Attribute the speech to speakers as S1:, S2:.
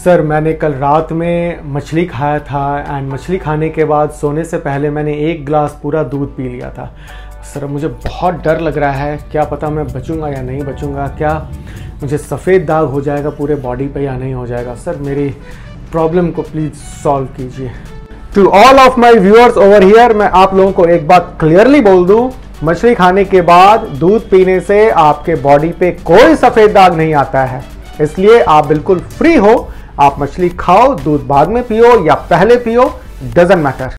S1: Sir मैंने कल रात में मछली खाया था एंड मछली खाने के बाद सोने से पहले मैंने 1 गिलास पूरा दूध पी लिया था। सर मुझे बहुत डर लग रहा है, क्या पता मैं बचूंगा या नहीं बचूंगा, क्या मुझे सफ़ेद दाग हो जाएगा पूरे बॉडी पे या नहीं हो जाएगा। सर मेरी प्रॉब्लम को प्लीज़ सॉल्व कीजिए। To all of my viewers over here, मैं आप लोगों को एक बात क्लियरली बोल दूं, मछली खाने के बाद दूध पीने से आपके बॉडी पे कोई सफ़ेद दाग नहीं आता है, इसलिए आप बिल्कुल फ्री हो। आप मछली खाओ, दूध बाद में पियो या पहले पियो, डजंट मैटर।